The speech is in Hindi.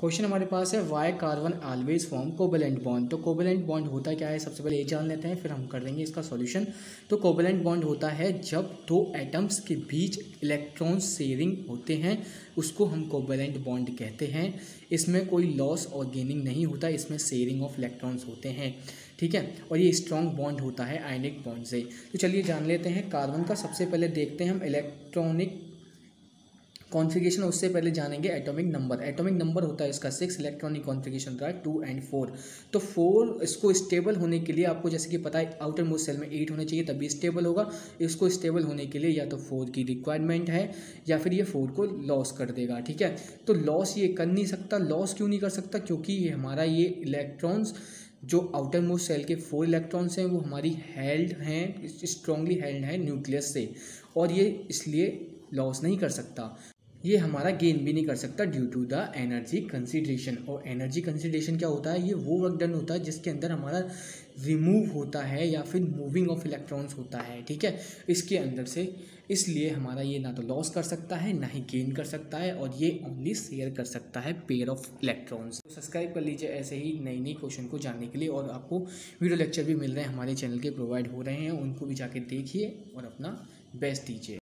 क्वेश्चन हमारे पास है why carbon always form covalent bond. तो कोवेलेंट बॉन्ड होता क्या है, सबसे पहले ये जान लेते हैं, फिर हम कर देंगे इसका सॉल्यूशन। तो कोवेलेंट बॉन्ड होता है जब दो एटम्स के बीच इलेक्ट्रॉन शेयरिंग होते हैं, उसको हम कोवेलेंट बॉन्ड कहते हैं। इसमें कोई लॉस और गेनिंग नहीं होता, इसमें शेयरिंग ऑफ इलेक्ट्रॉन्स होते हैं, ठीक है। और ये स्ट्रॉन्ग बॉन्ड होता है आयनिक बॉन्ड से। तो चलिए जान लेते हैं कार्बन का। सबसे पहले देखते हैं हम इलेक्ट्रॉनिक कॉन्फ़िगरेशन, उससे पहले जानेंगे एटॉमिक नंबर। एटॉमिक नंबर होता है इसका 6, इलेक्ट्रॉनिक कॉन्फ़िगरेशन का 2 और 4। तो 4 इसको स्टेबल होने के लिए आपको जैसे कि पता है आउटर मोस्ट सेल में 8 होने चाहिए तभी स्टेबल होगा। इसको स्टेबल होने के लिए या तो 4 की रिक्वायरमेंट है या फिर ये 4 को लॉस कर देगा, ठीक है। तो लॉस ये कर नहीं सकता। लॉस क्यों नहीं कर सकता, क्योंकि ये हमारा ये इलेक्ट्रॉन्स जो आउटर मोस्ट सेल के 4 इलेक्ट्रॉन्स हैं वो हमारी हेल्ड हैं, स्ट्रांगली हेल्ड हैं न्यूक्लियस से, और ये इसलिए लॉस नहीं कर सकता। ये हमारा गेन भी नहीं कर सकता due to the energy consideration. और एनर्जी कंसिडरेशन क्या होता है, ये वो वर्क डन होता है जिसके अंदर हमारा रिमूव होता है या फिर मूविंग ऑफ इलेक्ट्रॉन्स होता है, ठीक है, इसके अंदर से। इसलिए हमारा ये ना तो लॉस कर सकता है ना ही गेन कर सकता है, और ये ओनली शेयर कर सकता है पेयर ऑफ इलेक्ट्रॉन्स। तो सब्सक्राइब कर लीजिए ऐसे ही नई नई क्वेश्चन को जानने के लिए, और आपको वीडियो लेक्चर भी मिल रहे हैं हमारे चैनल के, प्रोवाइड हो रहे हैं, उनको भी जाके देखिए और अपना बेस्ट दीजिए।